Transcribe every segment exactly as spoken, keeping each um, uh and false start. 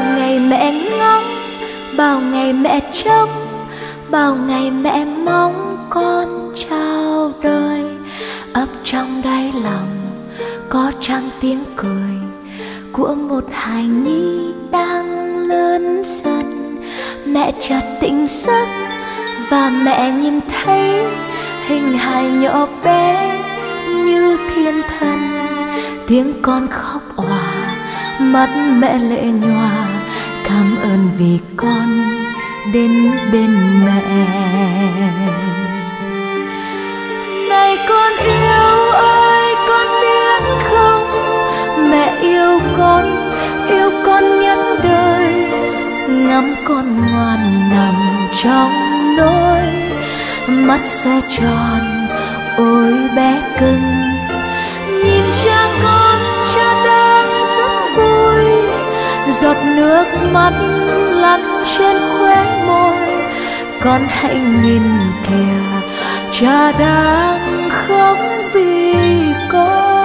ngày mẹ ngóng, bao ngày mẹ trông, bao ngày mẹ mong con chào đời. Ấp trong đáy lòng có trăng tiếng cười của một hài nhi đang lớn dần. Mẹ chợt tỉnh giấc và mẹ nhìn thấy hình hài nhỏ bé như thiên thần. Tiếng con khóc òa, mắt mẹ lệ nhòa, cảm ơn vì con đến bên mẹ. Này con yêu ơi, con biết không, mẹ yêu con, yêu con nhất đời. Ngắm con ngoan nằm trong nỗi, mắt sẽ tròn ôi bé cưng. Nhìn cha con, cha đang rất vui, giọt nước mắt lăn trên khóe môi. Con hãy nhìn kìa, cha đang khóc vì con.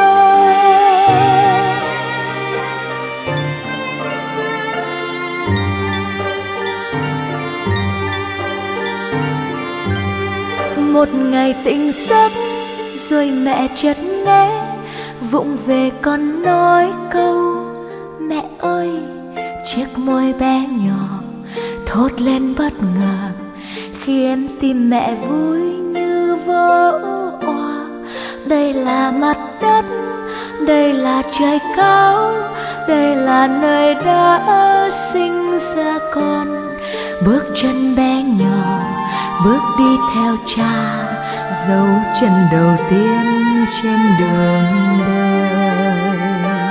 Một ngày tỉnh giấc rồi mẹ chợt nghe vụng về con nói câu mẹ ơi. Chiếc môi bé nhỏ thốt lên bất ngờ, khiến tim mẹ vui như vỡ òa. Đây là mặt đất, đây là trời cao, đây là nơi đã sinh ra con. Bước chân bé nhỏ bước đi theo cha, dấu chân đầu tiên trên đường đời.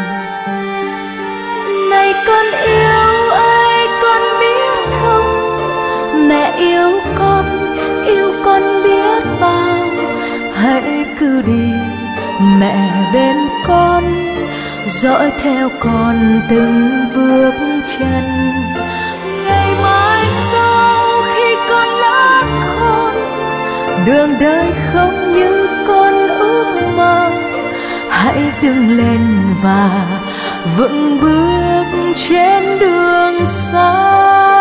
Này con yêu ơi, con biết không, mẹ yêu con, yêu con biết bao. Hãy cứ đi mẹ bên con, dõi theo con từng bước chân. Ngày mai sau khi con lớn khôn, đường đời không như con ước mơ. Hãy đứng lên và vững bước trên đường xa.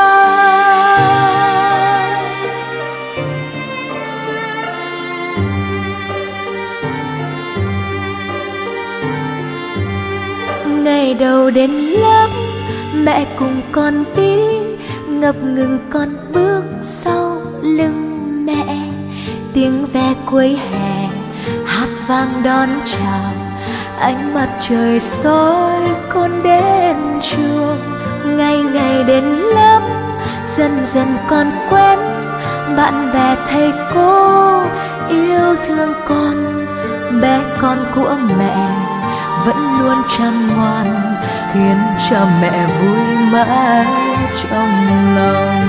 Ngày đầu đến lớp, mẹ cùng con đi, ngập ngừng con bước sau lưng mẹ. Tiếng ve cuối hè hát vang đón chào, ánh mặt trời soi con đến trường. Ngày ngày đến lớp, dần dần con quen bạn bè thầy cô yêu thương con. Bé con của mẹ vẫn luôn chăm ngoan, khiến cho mẹ vui mãi trong lòng.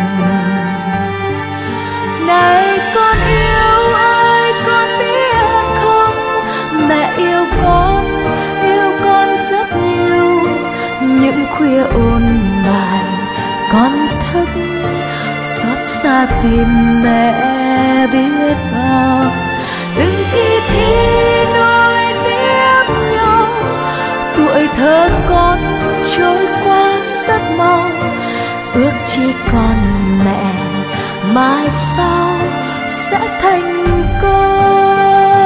Này con yêu ơi, con biết không, mẹ yêu con, yêu con rất nhiều. Những khuya ôn bài con thức, xót xa tìm mẹ biết bao. Từng khi thi nối tiếp nhau, tuổi thơ con trôi qua rất mau. Ước chỉ còn mẹ mai sau sẽ thành công.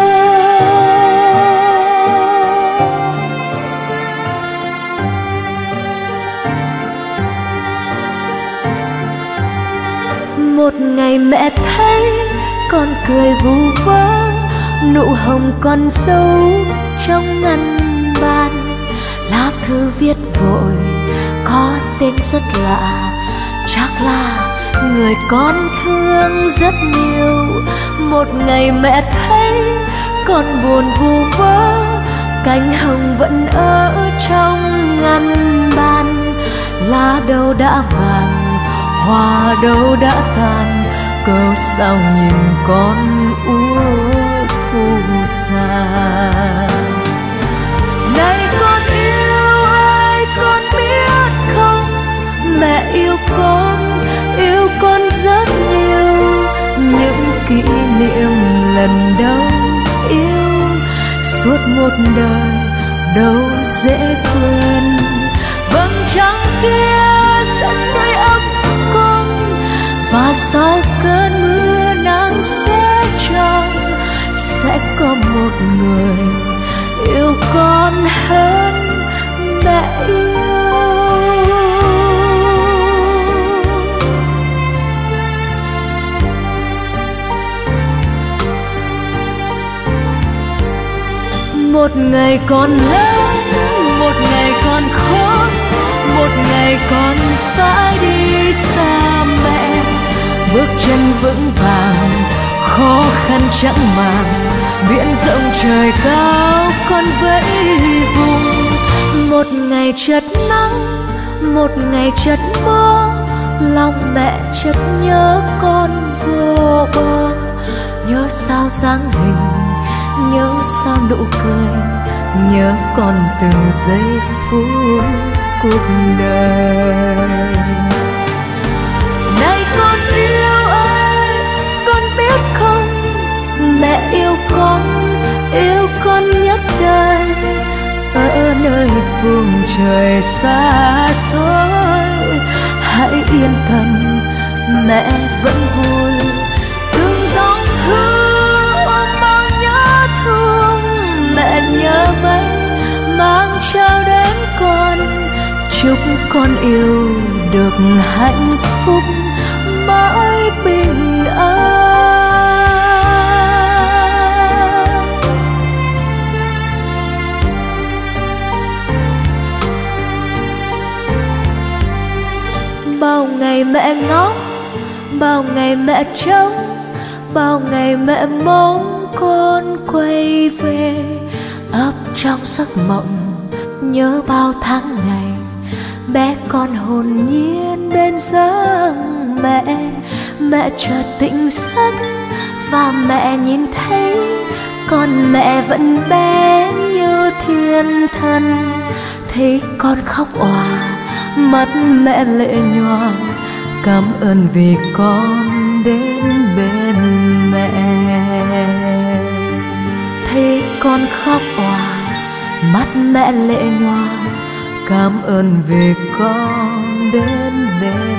Một ngày mẹ thấy con cười vu vơ, nụ hồng con dấu trong ngăn bàn. Lá thư viết vội có tên rất lạ, chắc là người con thương rất nhiều. Một ngày mẹ thấy con buồn vu vơ, cánh hồng vẫn ở trong ngăn bàn. Lá đâu đã vàng, hoa đâu đã tàn, cớ sao nhìn con úa thu xa. Này con yêu ơi, con biết không, mẹ yêu con, yêu con rất nhiều. Những kỷ niệm lần đầu yêu, suốt một đời đâu dễ quên. Vầng trăng kia và sau cơn mưa nắng sẽ tròn, sẽ có một người yêu con hơn mẹ yêu. Một ngày còn lớn, một ngày còn khó, một ngày còn phải đi xa mẹ. Bước chân vững vàng, khó khăn chẳng màng, biển rộng trời cao con vẫy vùng. Một ngày chợt nắng, một ngày chợt mưa, lòng mẹ chợt nhớ con vô bờ. Nhớ sao dáng hình, nhớ sao nụ cười, nhớ con từng giây phút cuộc đời. Này con yêu ơi, con biết không, mẹ yêu con, yêu con nhất đời. Ở nơi phương trời xa xôi, hãy yên tâm, mẹ vẫn vui. Từng dòng thư ôm bao nhớ thương, mẹ nhớ mấy mang trao đến con. Chúc con yêu được hạnh phúc mãi bình an. Bao ngày mẹ ngóng, bao ngày mẹ trông, bao ngày mẹ mong con quay về. Ấp trong giấc mộng nhớ bao tháng ngày, bé con hồn nhiên bên giấc mẹ. Mẹ chợt tỉnh giấc và mẹ nhìn thấy con mẹ vẫn bé như thiên thần. Thấy con khóc òa, mắt mẹ lệ nhòa, cảm ơn vì con đến bên mẹ. Thấy con khóc òa, mắt mẹ lệ nhòa, cảm ơn vì con đến bên